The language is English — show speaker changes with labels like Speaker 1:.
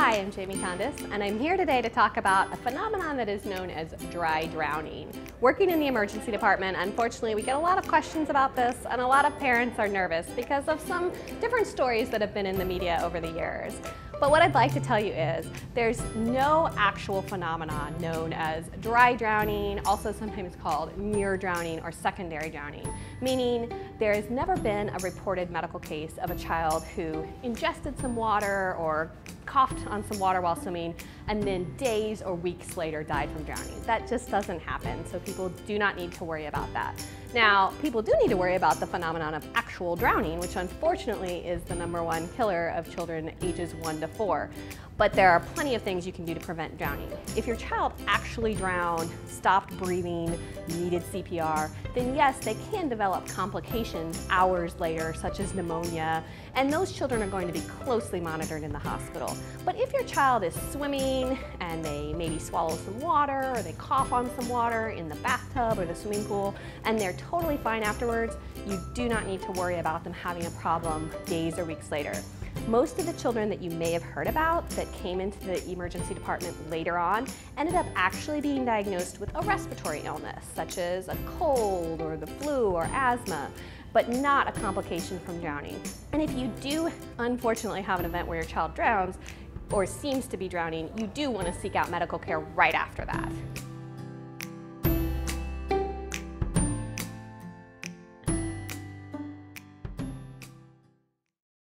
Speaker 1: Hi, I'm Jamie Kondis, and I'm here today to talk about a phenomenon that is known as dry drowning. Working in the emergency department, unfortunately, we get a lot of questions about this, and a lot of parents are nervous because of some different stories that have been in the media over the years. But what I'd like to tell you is there's no actual phenomenon known as dry drowning, also sometimes called near drowning or secondary drowning, meaning there has never been a reported medical case of a child who ingested some water or coughed on some water while swimming and then days or weeks later died from drowning. That just doesn't happen, so people do not need to worry about that. Now, people do need to worry about the phenomenon of actual drowning, which unfortunately is the #1 killer of children ages 1 to 4. But there are plenty of things you can do to prevent drowning. If your child actually drowned, stopped breathing, needed CPR, then yes, they can develop complications hours later, such as pneumonia, and those children are going to be closely monitored in the hospital. But if your child is swimming and they maybe swallow some water or they cough on some water in the bathtub or the swimming pool and they're totally fine afterwards, you do not need to worry about them having a problem days or weeks later. Most of the children that you may have heard about that came into the emergency department later on ended up actually being diagnosed with a respiratory illness, such as a cold or the flu or asthma, but not a complication from drowning. And if you do unfortunately have an event where your child drowns or seems to be drowning, you do want to seek out medical care right after that.